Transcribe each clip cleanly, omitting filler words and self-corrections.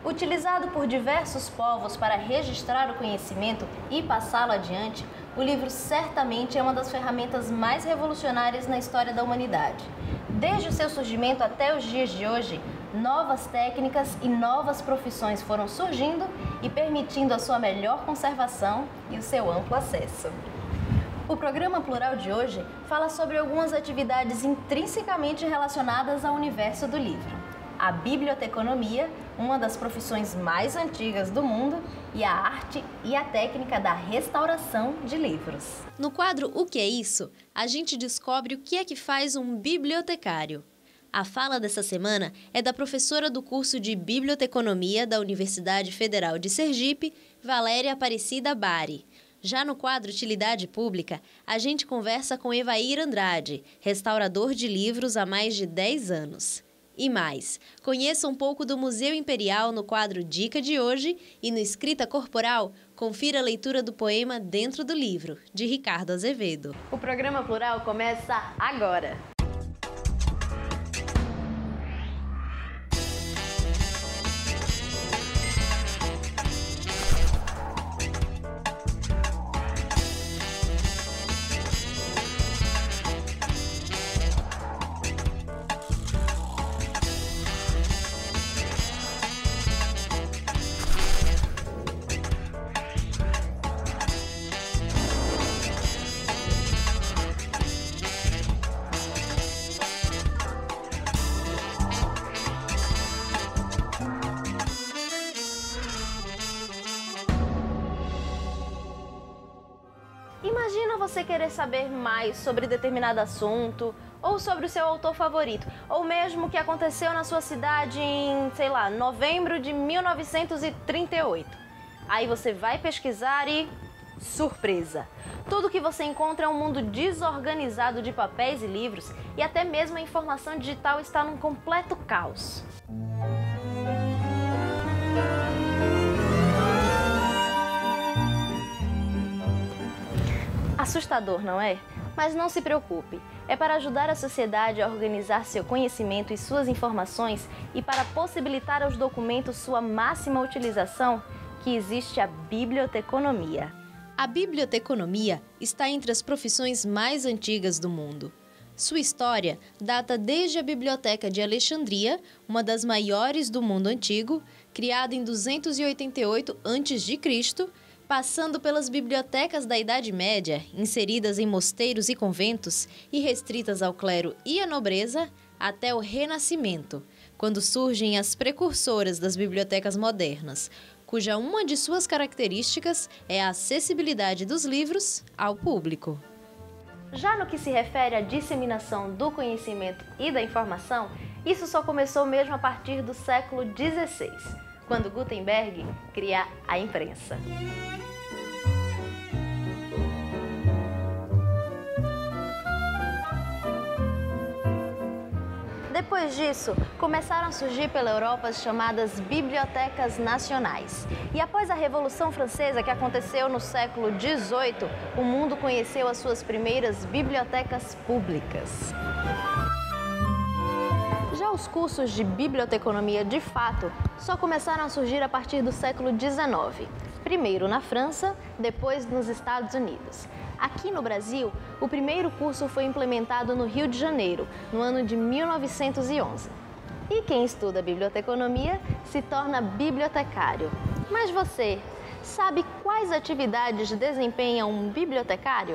Utilizado por diversos povos para registrar o conhecimento e passá-lo adiante, o livro certamente é uma das ferramentas mais revolucionárias na história da humanidade. Desde o seu surgimento até os dias de hoje, novas técnicas e novas profissões foram surgindo e permitindo a sua melhor conservação e o seu amplo acesso. O programa Plural de hoje fala sobre algumas atividades intrinsecamente relacionadas ao universo do livro. A biblioteconomia, uma das profissões mais antigas do mundo, e a arte e a técnica da restauração de livros. No quadro O que é isso?, a gente descobre o que é que faz um bibliotecário. A fala dessa semana é da professora do curso de Biblioteconomia da Universidade Federal de Sergipe, Valéria Aparecida Bari. Já no quadro Utilidade Pública, a gente conversa com Evair Andrade, restaurador de livros há mais de 10 anos. E mais, conheça um pouco do Museu Imperial no quadro Dica de hoje e no Escrita Corporal, confira a leitura do poema Dentro do Livro, de Ricardo Azevedo. O programa Plural começa agora! Imagina você querer saber mais sobre determinado assunto, ou sobre o seu autor favorito, ou mesmo o que aconteceu na sua cidade em, sei lá, novembro de 1938. Aí você vai pesquisar e... surpresa! Tudo que você encontra é um mundo desorganizado de papéis e livros, e até mesmo a informação digital está num completo caos. Assustador, não é? Mas não se preocupe, é para ajudar a sociedade a organizar seu conhecimento e suas informações e para possibilitar aos documentos sua máxima utilização que existe a biblioteconomia. A biblioteconomia está entre as profissões mais antigas do mundo. Sua história data desde a Biblioteca de Alexandria, uma das maiores do mundo antigo, criada em 288 a.C., passando pelas bibliotecas da Idade Média, inseridas em mosteiros e conventos e restritas ao clero e à nobreza, até o Renascimento, quando surgem as precursoras das bibliotecas modernas, cuja uma de suas características é a acessibilidade dos livros ao público. Já no que se refere à disseminação do conhecimento e da informação, isso só começou mesmo a partir do século XVI, quando Gutenberg cria a imprensa. Depois disso, começaram a surgir pela Europa as chamadas bibliotecas nacionais. E após a Revolução Francesa, que aconteceu no século XVIII, o mundo conheceu as suas primeiras bibliotecas públicas. Já os cursos de biblioteconomia, de fato, só começaram a surgir a partir do século XIX. Primeiro na França, depois nos Estados Unidos. Aqui no Brasil, o primeiro curso foi implementado no Rio de Janeiro, no ano de 1911. E quem estuda biblioteconomia se torna bibliotecário. Mas você sabe quais atividades desempenha um bibliotecário?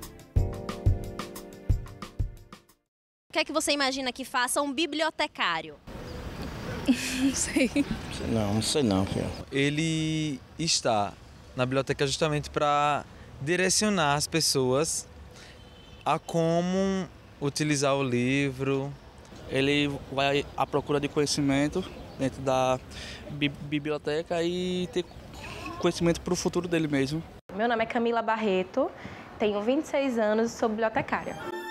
O que é que você imagina que faça um bibliotecário? Não sei. Não sei não, filho. Ele está na biblioteca justamente para direcionar as pessoas a como utilizar o livro. Ele vai à procura de conhecimento dentro da biblioteca e ter conhecimento para o futuro dele mesmo. Meu nome é Camila Barreto, tenho 26 anos e sou bibliotecária.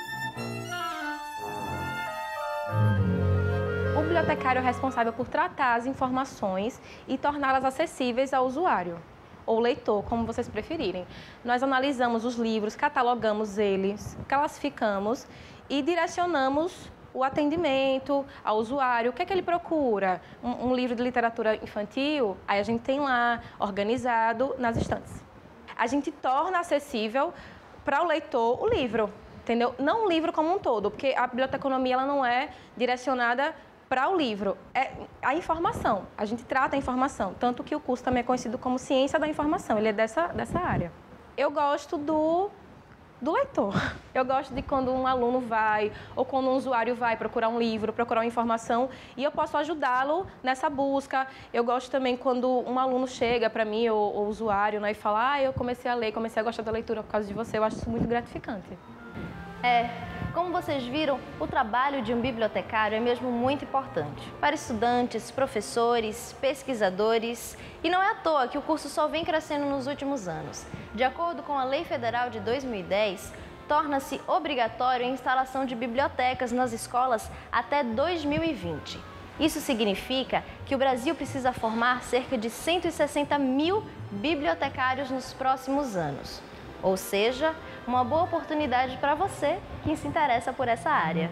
O bibliotecário é responsável por tratar as informações e torná-las acessíveis ao usuário, ou leitor, como vocês preferirem. Nós analisamos os livros, catalogamos eles, classificamos e direcionamos o atendimento ao usuário. O que é que ele procura? Um livro de literatura infantil? Aí a gente tem lá, organizado nas estantes. A gente torna acessível para o leitor o livro, entendeu? Não o livro como um todo, porque a biblioteconomia ela não é direcionada para o livro, é a informação. A gente trata a informação, tanto que o curso também é conhecido como ciência da informação, ele é dessa área. Eu gosto do leitor. Eu gosto de quando um aluno vai, ou quando um usuário vai procurar um livro, procurar uma informação, e eu posso ajudá-lo nessa busca. Eu gosto também quando um aluno chega para mim, ou usuário, né, e fala, eu comecei a ler, comecei a gostar da leitura por causa de você. Eu acho isso muito gratificante. Como vocês viram, o trabalho de um bibliotecário é mesmo muito importante para estudantes, professores, pesquisadores, e não é à toa que o curso só vem crescendo nos últimos anos. De acordo com a Lei Federal de 2010, torna-se obrigatório a instalação de bibliotecas nas escolas até 2020. Isso significa que o Brasil precisa formar cerca de 160 mil bibliotecários nos próximos anos. Ou seja, uma boa oportunidade para você que se interessa por essa área.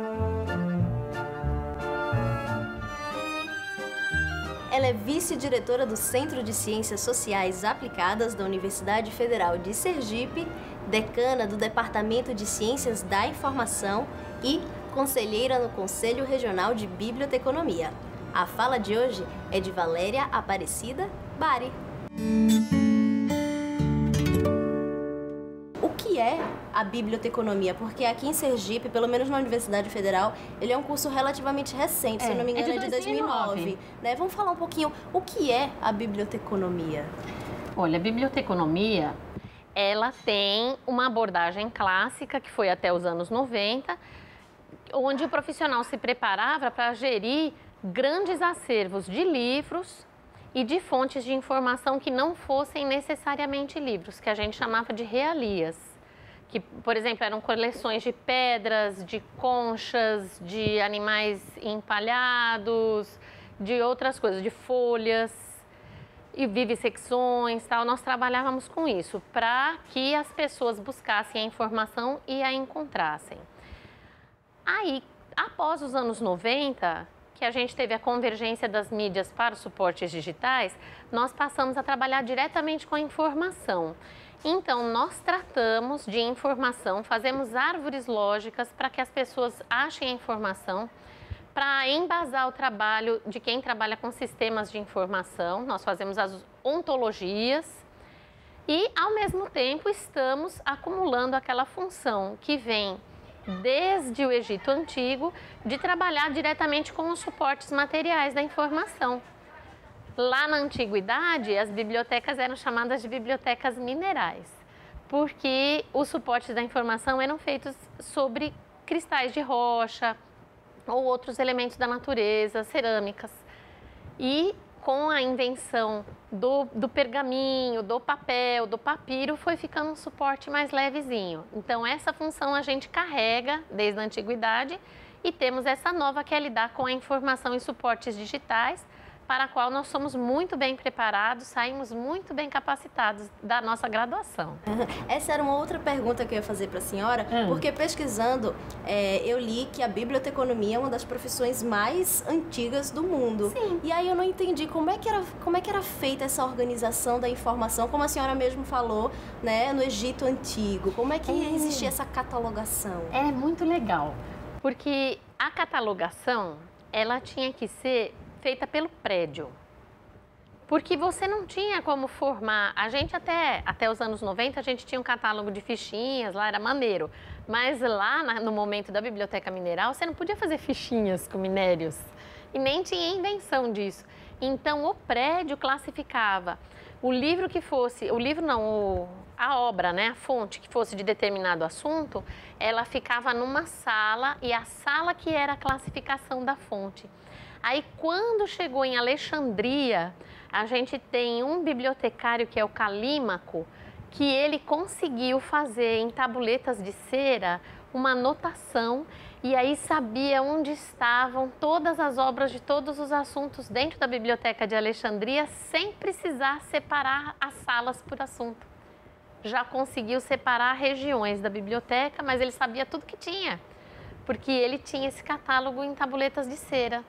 Ela é vice-diretora do Centro de Ciências Sociais Aplicadas da Universidade Federal de Sergipe, decana do Departamento de Ciências da Informação e conselheira no Conselho Regional de Biblioteconomia. A fala de hoje é de Valéria Aparecida Bari. O que é a biblioteconomia? Porque aqui em Sergipe, pelo menos na Universidade Federal, ele é um curso relativamente recente, se eu não me engano, é de 2009. Né? Vamos falar um pouquinho, o que é a biblioteconomia? Olha, a biblioteconomia, ela tem uma abordagem clássica, que foi até os anos 90, onde o profissional se preparava para gerir grandes acervos de livros e de fontes de informação que não fossem necessariamente livros, que a gente chamava de realias, que, por exemplo, eram coleções de pedras, de conchas, de animais empalhados, de outras coisas, de folhas e vivissecções, tal. Nós trabalhávamos com isso para que as pessoas buscassem a informação e a encontrassem. Aí, após os anos 90, que a gente teve a convergência das mídias para os suportes digitais, nós passamos a trabalhar diretamente com a informação. Então, nós tratamos de informação, fazemos árvores lógicas para que as pessoas achem a informação, para embasar o trabalho de quem trabalha com sistemas de informação. Nós fazemos as ontologias e, ao mesmo tempo, estamos acumulando aquela função que vem desde o Egito Antigo, de trabalhar diretamente com os suportes materiais da informação. Lá na Antiguidade, as bibliotecas eram chamadas de bibliotecas minerais, porque os suportes da informação eram feitos sobre cristais de rocha ou outros elementos da natureza, cerâmicas. E com a invenção do pergaminho, do papel, do papiro, foi ficando um suporte mais levezinho. Então, essa função a gente carrega desde a antiguidade e temos essa nova que é lidar com a informação em suportes digitais, para a qual nós somos muito bem preparados, saímos muito bem capacitados da nossa graduação. Essa era uma outra pergunta que eu ia fazer para a senhora, porque pesquisando, eu li que a biblioteconomia é uma das profissões mais antigas do mundo. Sim. E aí eu não entendi como é que era feita essa organização da informação, como a senhora mesmo falou, né, no Egito Antigo. Como é que existia essa catalogação? É muito legal, porque a catalogação, ela tinha que ser feita pelo prédio, porque você não tinha como formar. A gente até os anos 90, a gente tinha um catálogo de fichinhas, lá era maneiro, mas lá no momento da biblioteca mineral, você não podia fazer fichinhas com minérios e nem tinha invenção disso. Então o prédio classificava o livro que fosse, a obra, né, a fonte que fosse de determinado assunto, ela ficava numa sala e a sala que era a classificação da fonte. Aí, quando chegou em Alexandria, a gente tem um bibliotecário que é o Calímaco, que ele conseguiu fazer em tabuletas de cera uma anotação e aí sabia onde estavam todas as obras de todos os assuntos dentro da Biblioteca de Alexandria, sem precisar separar as salas por assunto. Já conseguiu separar regiões da biblioteca, mas ele sabia tudo que tinha. porque ele tinha esse catálogo em tabuletas de cera,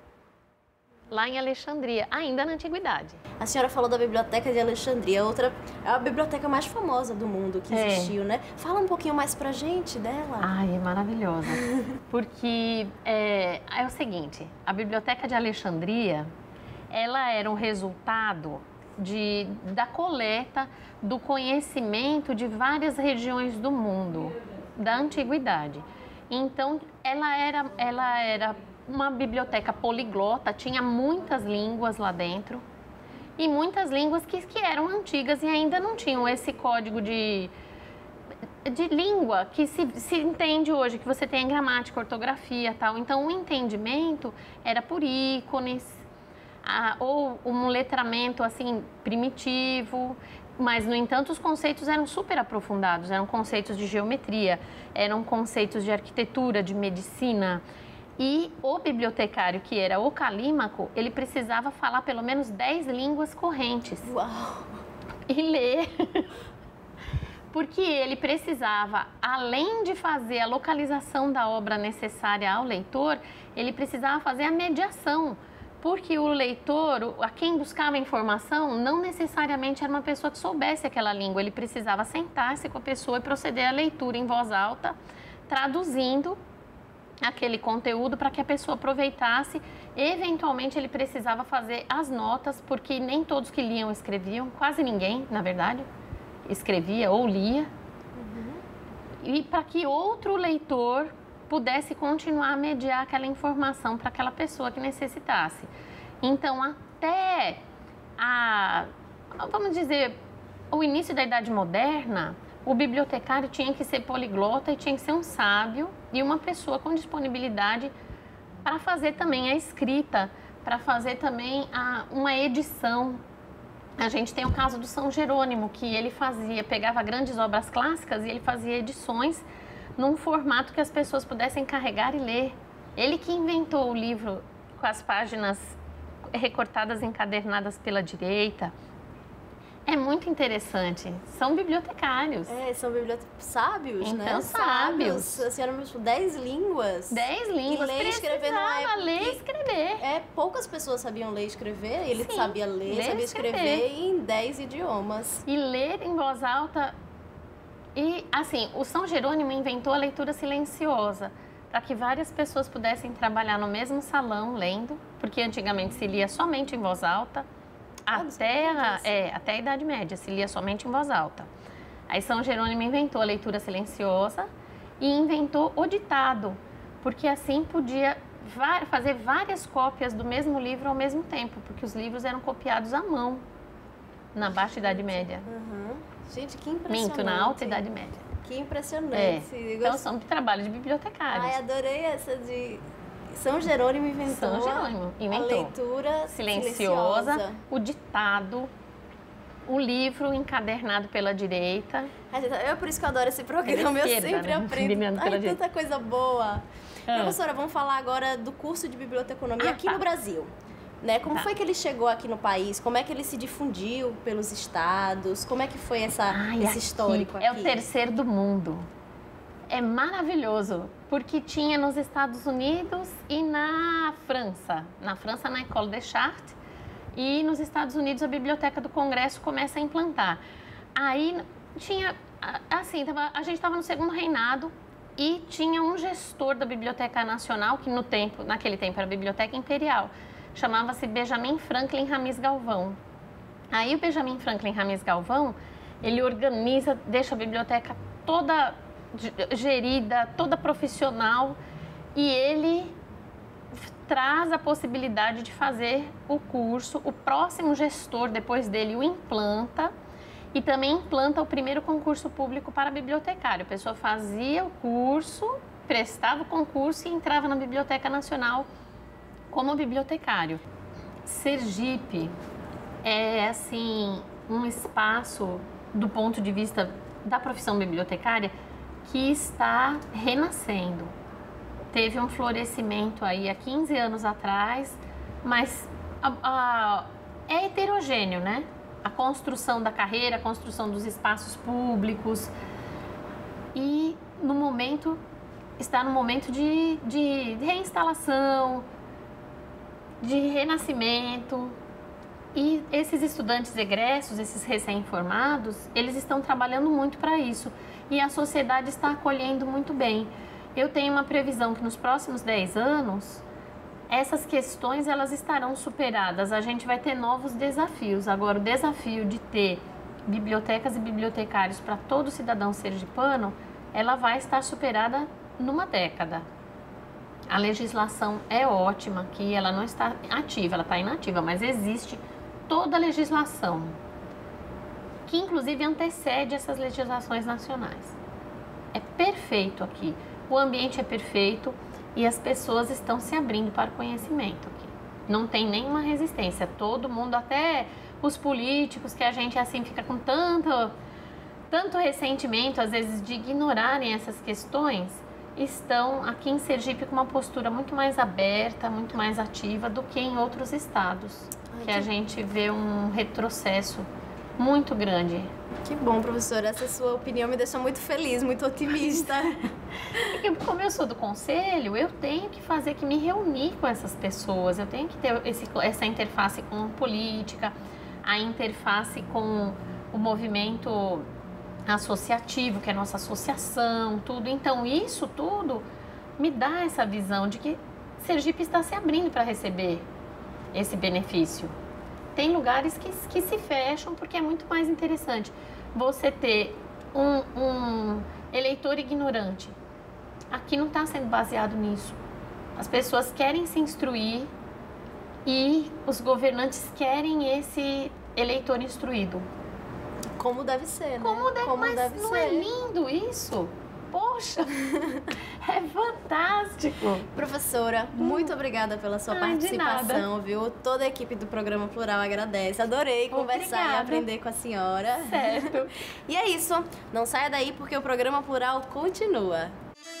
lá em Alexandria, ainda na Antiguidade. A senhora falou da Biblioteca de Alexandria, é a biblioteca mais famosa do mundo que existiu, né? Fala um pouquinho mais pra gente dela. Ai, é maravilhosa. Porque é o seguinte, a Biblioteca de Alexandria, ela era um resultado da coleta do conhecimento de várias regiões do mundo, da Antiguidade. Então, ela era uma biblioteca poliglota, tinha muitas línguas lá dentro e muitas línguas que eram antigas e ainda não tinham esse código de língua que se entende hoje, que você tem gramática, ortografia e tal. Então, o entendimento era por ícones ou um letramento assim primitivo, mas, no entanto, os conceitos eram super aprofundados, eram conceitos de geometria, eram conceitos de arquitetura, de medicina. E o bibliotecário, que era o calímaco, ele precisava falar pelo menos 10 línguas correntes. Uau! E ler. Porque ele precisava, além de fazer a localização da obra necessária ao leitor, ele precisava fazer a mediação. Porque o leitor, a quem buscava informação, não necessariamente era uma pessoa que soubesse aquela língua. Ele precisava sentar-se com a pessoa e proceder à leitura em voz alta, traduzindo aquele conteúdo para que a pessoa aproveitasse. Eventualmente, ele precisava fazer as notas, porque nem todos que liam escreviam, quase ninguém, na verdade, escrevia ou lia. E para que outro leitor pudesse continuar a mediar aquela informação para aquela pessoa que necessitasse. Então, até vamos dizer, o início da Idade Moderna, o bibliotecário tinha que ser poliglota e tinha que ser um sábio e uma pessoa com disponibilidade para fazer também a escrita, para fazer também uma edição. A gente tem o caso do São Jerônimo, que ele pegava grandes obras clássicas e ele fazia edições num formato que as pessoas pudessem carregar e ler. Ele que inventou o livro com as páginas recortadas, encadernadas pela direita. É muito interessante. São bibliotecários. São sábios, então, né? Então, sábios. A senhora me falou 10 línguas. 10 línguas. E ler e escrever não é... ler e escrever. Poucas pessoas sabiam ler e escrever. Ele Sim, sabia ler sabia escrever em 10 idiomas. E ler em voz alta. E, assim, o São Jerônimo inventou a leitura silenciosa, para que várias pessoas pudessem trabalhar no mesmo salão lendo, porque antigamente se lia somente em voz alta. Até a Idade Média se lia somente em voz alta. Aí São Jerônimo inventou a leitura silenciosa e inventou o ditado, porque assim podia fazer várias cópias do mesmo livro ao mesmo tempo, porque os livros eram copiados à mão na Baixa Idade Média. Gente, que impressionante. Minto, na Alta Idade Média. Que impressionante. Então, são trabalho de bibliotecários. Ai, adorei essa de... São Jerônimo inventou a leitura silenciosa, o ditado, o livro encadernado pela direita. É por isso que eu adoro esse programa, eu sempre aprendo. Tanta coisa boa. Professora, vamos falar agora do curso de biblioteconomia aqui no Brasil. Né? Como foi que ele chegou aqui no país? Como é que ele se difundiu pelos estados? Como é que foi esse histórico aqui? É o terceiro do mundo. É maravilhoso, porque tinha nos Estados Unidos e na França. Na França, na École des Chartes, e nos Estados Unidos a Biblioteca do Congresso começa a implantar. Aí tinha, assim, a gente estava no segundo reinado e tinha um gestor da Biblioteca Nacional, que naquele tempo era a Biblioteca Imperial, chamava-se Benjamin Franklin Ramis Galvão. Aí o Benjamin Franklin Ramis Galvão, ele organiza, deixa a biblioteca toda gerida, toda profissional, e ele traz a possibilidade de fazer o curso. O próximo gestor, depois dele, o implanta, e também implanta o primeiro concurso público para bibliotecário. A pessoa fazia o curso, prestava o concurso e entrava na Biblioteca Nacional como bibliotecário. Sergipe é, assim, um espaço, do ponto de vista da profissão bibliotecária, que está renascendo. Teve um florescimento aí há 15 anos atrás, mas é heterogêneo, né? A construção da carreira, a construção dos espaços públicos. E, no momento, está no momento de reinstalação, de renascimento. E esses estudantes egressos, esses recém-formados, eles estão trabalhando muito para isso. E a sociedade está acolhendo muito bem. Eu tenho uma previsão que nos próximos 10 anos, essas questões elas estarão superadas. A gente vai ter novos desafios. Agora, o desafio de ter bibliotecas e bibliotecários para todo cidadão sergipano, ela vai estar superada numa década. A legislação é ótima aqui, ela não está ativa, ela está inativa, mas existe toda a legislação, que inclusive antecede essas legislações nacionais. É perfeito aqui, o ambiente é perfeito e as pessoas estão se abrindo para o conhecimento aqui. Não tem nenhuma resistência, todo mundo, até os políticos que a gente assim fica com tanto ressentimento, às vezes, de ignorarem essas questões, estão aqui em Sergipe com uma postura muito mais aberta, muito mais ativa do que em outros estados, que a gente vê um retrocesso muito grande. Que bom, professora. Essa sua opinião me deixou muito feliz, muito otimista. Como eu sou do conselho, eu tenho que me reunir com essas pessoas, eu tenho que ter essa interface com a política, a interface com o movimento associativo, que é a nossa associação, tudo. Então, isso tudo me dá essa visão de que Sergipe está se abrindo para receber esse benefício. Tem lugares que se fecham porque é muito mais interessante você ter um eleitor ignorante. Aqui não está sendo baseado nisso. As pessoas querem se instruir e os governantes querem esse eleitor instruído. Como deve ser, né? Mas deve não ser. É lindo isso? Poxa, é fantástico. Professora, muito obrigada pela sua participação, viu? Toda a equipe do Programa Plural agradece. Adorei conversar e aprender com a senhora. Certo. E é isso. Não saia daí porque o Programa Plural continua.